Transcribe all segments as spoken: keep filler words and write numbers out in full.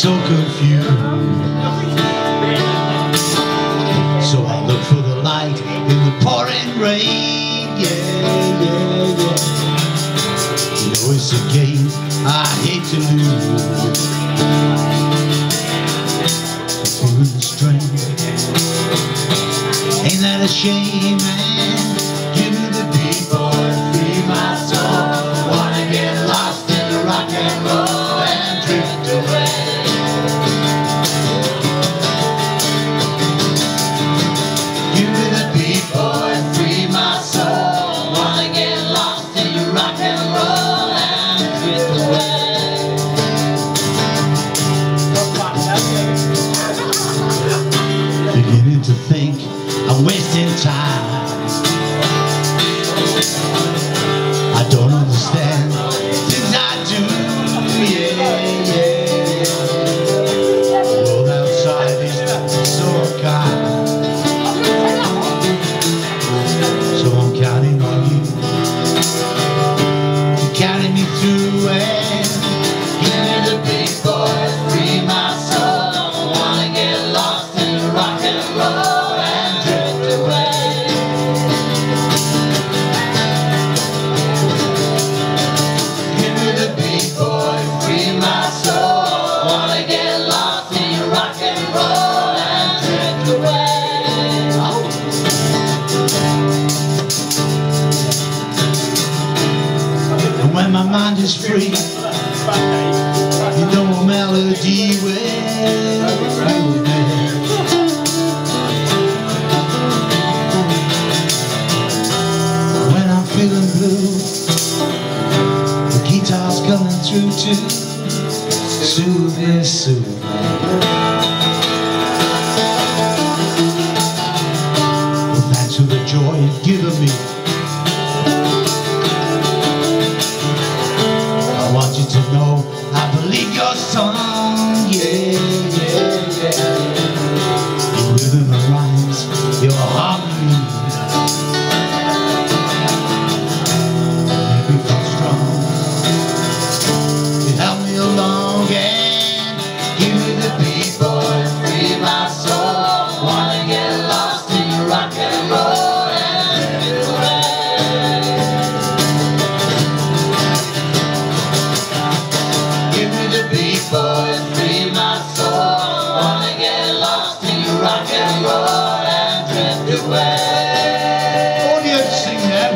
so confused. So I look for the light in the pouring rain. Yeah, yeah, yeah. You know it's a game I hate to lose. Feeling the strain. Ain't that a shame, man? Give me the beat, boy, free my soul. Wanna get lost in the rock and roll and drift away. Give me the beat, boy, free my soul. Wanna get lost in your rock and roll and drift away. Beginning to think I'm wasting time. I don't understand things I do. Yeah, yeah, yeah. The world outside is so kind. So I'm counting on you. You're counting me through and give me the big boy, free my soul. Wanna get lost in rock and roll and drift away. Give me the big boy, free my soul. Wanna get lost in rock and roll and drift away. Oh. And when my mind is free, you know a melody will move me. When I'm feeling blue, the guitar's coming through to soothe me, soothe me. Well, thanks for the joy you've given me. I want you to know I believe your song, yeah, yeah, yeah. Your rhythm and rhymes, your harmony, make me feel strong. You help me along and give me the beat, boy, free my soul. Wanna get lost in your rock and roll and drift away. Boy, free my soul. Wanna get lost in your rock and roll and drift away. Audience, sing them.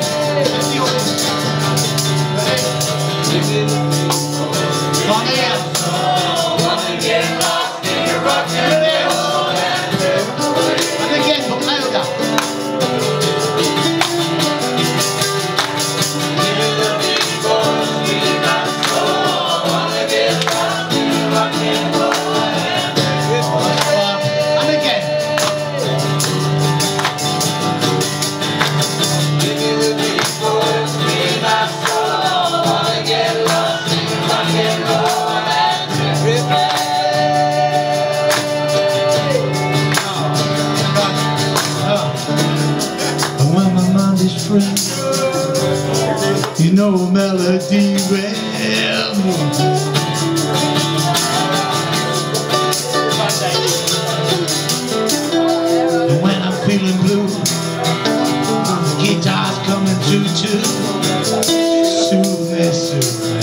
Come here. Wanna get lost in your rock and roll and drift away. And again, but louder. You know a melody will move. And when I'm feeling blue, the guitar's coming through too. Soothe me, soothe me.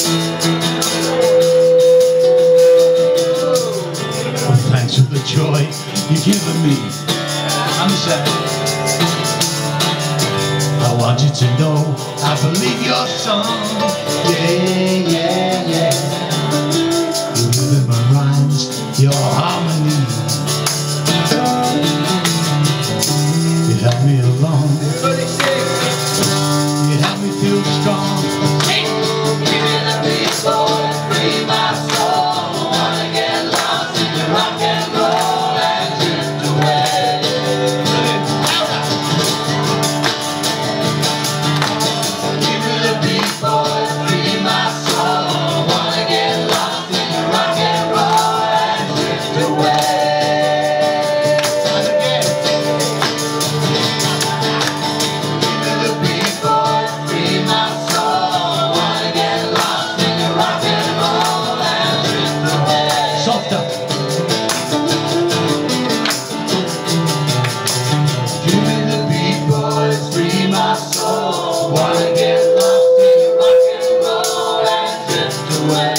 Well, thanks for the joy you've given me. I'm sad. I want you to know I believe your song. Yeah, yeah, yeah. Your rhythm and rhymes, your harmony. You help me along. You help me feel strong. Give me the beat, boy, free my soul. Wanna get lost in the rock and roll and drift away. Boy, free my soul. Wanna get lost in your rock and roll and drift away.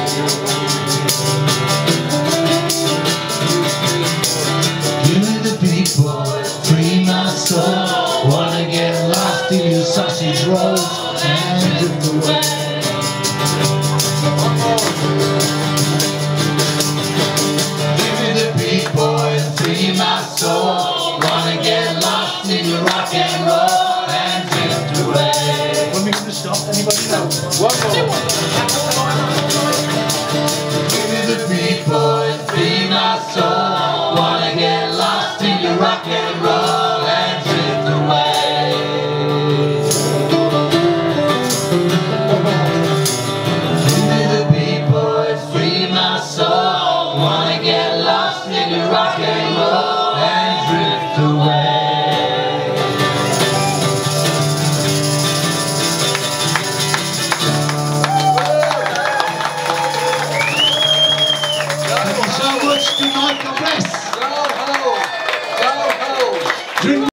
Give me the people, free my soul. Wanna get lost in your sausage rolls and drift away. Give me the people and free my soul. Wanna get lost in your rock and roll and drift away. When we gonna stop? Anybody know? One more. Give me the people and free my soul. Wanna get lost in your rock and roll and drift away. Give me the people and free my soul. Wanna get lost in your rock and roll and drift away. Thank you so much. Good night. God bless. Go home. Go home. Drink